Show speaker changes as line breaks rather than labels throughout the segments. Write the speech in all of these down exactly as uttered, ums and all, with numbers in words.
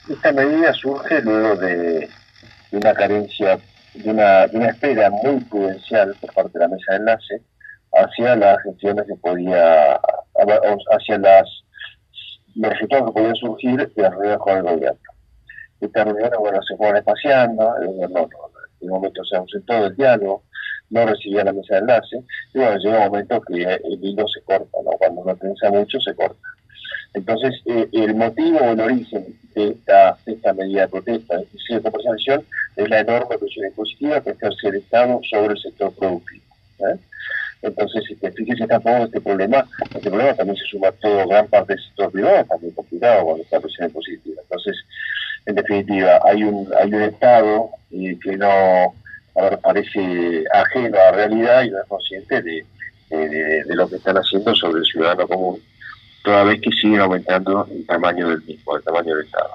Esta medida surge luego de, de una carencia, de una, de una espera muy prudencial por parte de la mesa de enlace hacia las gestiones que podía, hacia las, los resultados que podían surgir de las reuniones con el gobierno. Estas reuniones, bueno, se fueron espaciando, el gobierno en un momento se ausentó del diálogo, no recibía la mesa de enlace, y bueno, llega un momento que el hilo se corta, ¿no? Cuando uno piensa mucho, se corta. Entonces, eh, el motivo o el origen de esta, de esta medida de protesta, de esta comercialización, es la enorme presión impositiva que ejerce el Estado sobre el sector productivo. ¿eh? Entonces, este, fíjese tampoco este problema, este problema también se suma a todo, gran parte del sector privado, está muy complicado con esta presión impositiva. Entonces, en definitiva, hay un, hay un Estado eh, que no, a ver, parece ajeno a la realidad y no es consciente de, de, de, de lo que están haciendo sobre el ciudadano común, toda vez que siguen aumentando el tamaño del mismo, el tamaño del Estado.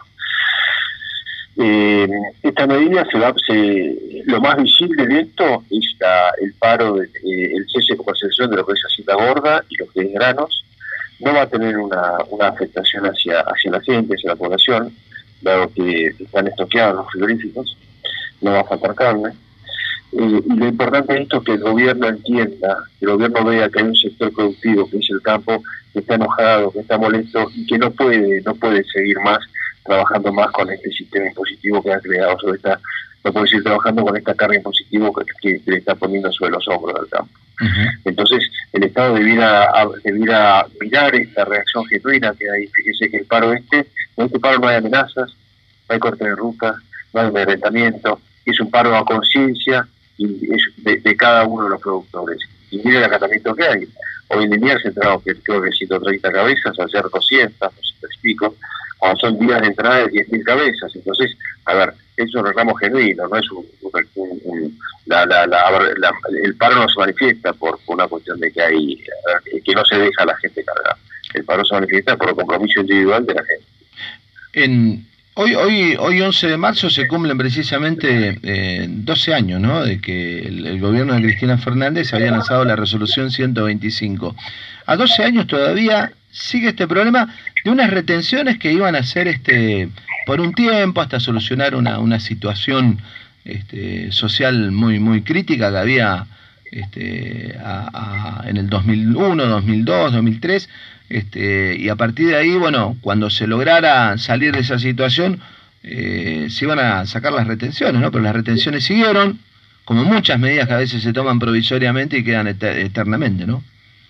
Eh, esta medida se va, se, lo más visible de esto es la, el paro, de, eh, el cese de comercialización de lo que es Hacienda Gorda y lo que es granos. No va a tener una, una afectación hacia, hacia la gente, hacia la población, dado que están estoqueados los frigoríficos, no va a faltar carne. Eh, y lo importante de esto es que el gobierno entienda, que el gobierno vea que hay un sector productivo, que es el campo, que está enojado, que está molesto y que no puede, no puede seguir más trabajando más con este sistema impositivo que ha creado sobre esta, no puede seguir trabajando con esta carga impositiva que, que, que le está poniendo sobre los hombros del campo. Uh-huh. Entonces, el Estado debiera, debiera mirar esta reacción genuina que hay. Fíjese que el paro este, en este paro no hay amenazas, no hay corte de ruta, no hay amedrentamiento, es un paro a conciencia y es de, de cada uno de los productores. Y mire el acatamiento que hay. Hoy en día se entraron, creo que ciento treinta cabezas, ayer doscientas, doscientos y pico, cuando son días de entrada de diez mil cabezas. Entonces, a ver, es un reclamo genuino, no es un, un, un la, la, la, la, el paro no se manifiesta por, por una cuestión de que hay, que no se deja a la gente cargar. El paro se manifiesta por el compromiso individual de la gente.
En Hoy, hoy, hoy once de marzo se cumplen precisamente eh, doce años, ¿no?, de que el, el gobierno de Cristina Fernández había lanzado la resolución ciento veinticinco. A doce años todavía sigue este problema de unas retenciones que iban a ser este, por un tiempo hasta solucionar una, una situación este, social muy, muy crítica que había este, a, a, en el dos mil uno, dos mil dos, dos mil tres. Este, y a partir de ahí, bueno, cuando se lograra salir de esa situación, eh, se iban a sacar las retenciones, ¿no? Pero las retenciones siguieron, como muchas medidas que a veces se toman provisoriamente y quedan et eternamente, ¿no?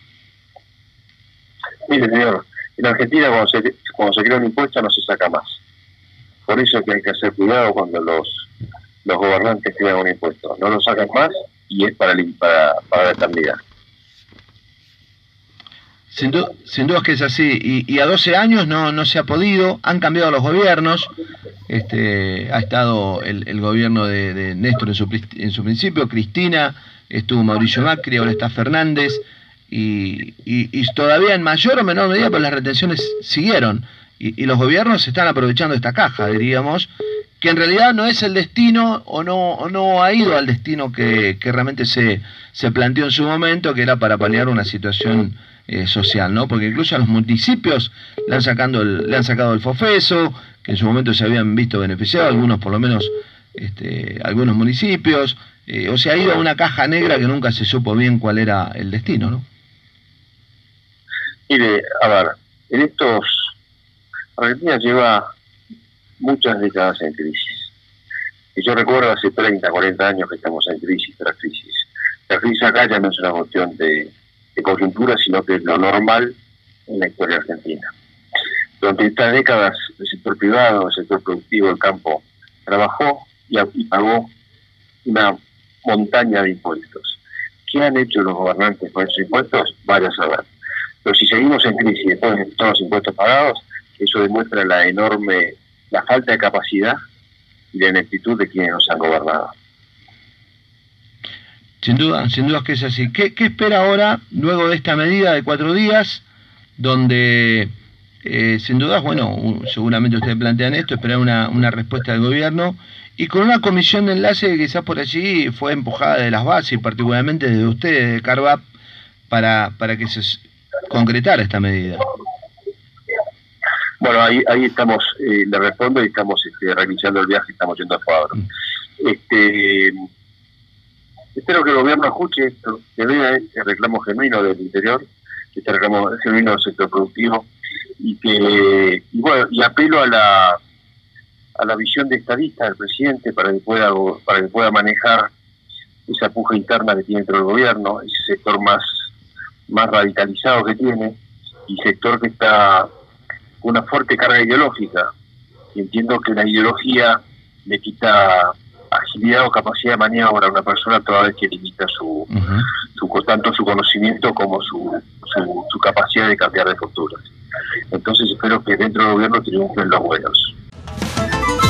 Mire, señor, en Argentina cuando se, cuando se crea un impuesto no se saca más. Por eso es que hay que hacer cuidado cuando los, los gobernantes crean un impuesto. No lo sacan más y es para, para, para la eternidad.
Sin, du sin duda es que es así, y, y a doce años no, no se ha podido, han cambiado los gobiernos, este, ha estado el, el gobierno de, de Néstor en su, en su principio, Cristina, estuvo Mauricio Macri, ahora está Fernández, y, y, y todavía en mayor o menor medida, pues las retenciones siguieron, y, y los gobiernos están aprovechando esta caja, diríamos, que en realidad no es el destino, o no, o no ha ido al destino que, que realmente se, se planteó en su momento, que era para paliar una situación Eh, social, ¿no? Porque incluso a los municipios le han, sacando el, le han sacado el FOFESO, que en su momento se habían visto beneficiados, algunos por lo menos, este, algunos municipios, eh, o sea, ha ido a una caja negra que nunca se supo bien cuál era el destino, ¿no?
Mire, a ver, en estos, Argentina lleva muchas décadas en crisis. Y yo recuerdo hace treinta, cuarenta años que estamos en crisis tras crisis. La crisis acá ya no es una cuestión de de coyuntura, sino que es lo normal en la historia argentina. Durante estas décadas, el sector privado, el sector productivo, el campo, trabajó y, y pagó una montaña de impuestos. ¿Qué han hecho los gobernantes con esos impuestos? Vaya a saber. Pero si seguimos en crisis después de todos los impuestos pagados, eso demuestra la enorme, la falta de capacidad y la ineptitud de quienes nos han gobernado.
Sin duda, sin duda que es así. ¿Qué, qué espera ahora, luego de esta medida de cuatro días, donde, eh, sin dudas, bueno, seguramente ustedes plantean esto, esperar una, una respuesta del gobierno, y con una comisión de enlace que quizás por allí fue empujada de las bases, y particularmente desde ustedes, de Carvap, para, para que se concretara esta medida?
Bueno, ahí ahí estamos, eh, le respondo y estamos este, realizando el viaje, estamos yendo a Fabro. Mm. Este, espero que el gobierno escuche esto, que vea este reclamo genuino del interior, este reclamo genuino del sector productivo, y que, y bueno, y apelo a la a la visión de estadista del presidente para que pueda para que pueda manejar esa puja interna que tiene dentro del gobierno, ese sector más más radicalizado que tiene, y sector que está con una fuerte carga ideológica, y entiendo que la ideología le quita agilidad o capacidad de maniobra a una persona toda vez que limita su, uh-huh. su tanto su conocimiento como su, su, su capacidad de cambiar de posturas. Entonces espero que dentro del gobierno triunfen los buenos.